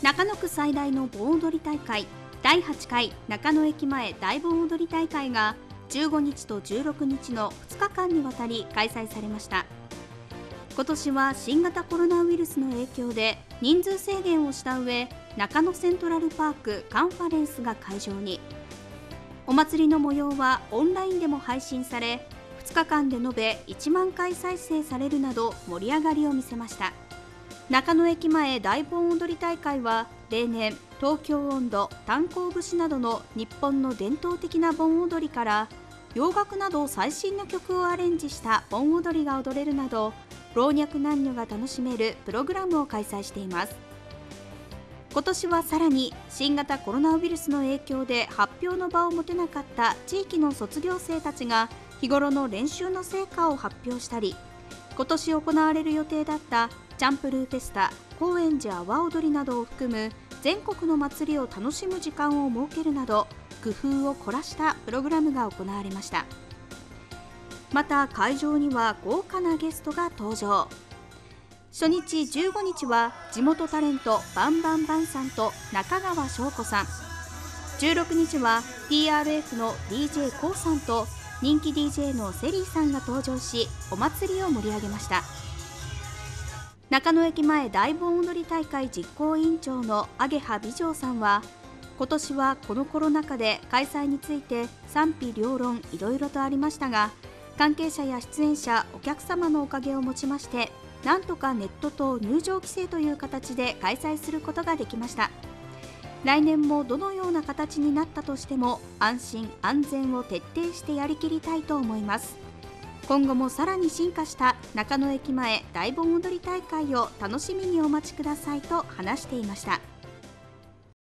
中野区最大の盆踊り大会、第8回中野駅前大盆踊り大会が15日と16日の2日間にわたり開催されました。今年は新型コロナウイルスの影響で人数制限をした上、中野セントラルパークカンファレンスが会場に。お祭りの模様はオンラインでも配信され、2日間で延べ1万回再生されるなど盛り上がりを見せました。中野駅前大盆踊り大会は例年、東京音頭、炭鉱節などの日本の伝統的な盆踊りから洋楽など最新の曲をアレンジした盆踊りが踊れるなど、老若男女が楽しめるプログラムを開催しています。今年はさらに新型コロナウイルスの影響で発表の場を持てなかった地域の卒業生たちが日頃の練習の成果を発表したり、今年行われる予定だったチャンプルーフェスタ、高円寺阿波踊りなどを含む全国の祭りを楽しむ時間を設けるなど、工夫を凝らしたプログラムが行われました。また会場には豪華なゲストが登場。初日15日は地元タレントバンバンバンさんと中川翔子さん、16日は TRF の DJ コウさんと人気 DJ のセリーさんが登場し、お祭りを盛り上げました。中野駅前大盆踊り大会実行委員長の揚羽美丈さんは、今年はこのコロナ禍で開催について賛否両論いろいろとありましたが、関係者や出演者、お客様のおかげをもちまして、なんとかネットと入場規制という形で開催することができました。来年もどのような形になったとしても安心安全を徹底してやりきりたいと思います。今後もさらに進化した中野駅前大盆踊り大会を楽しみにお待ちくださいと話していました。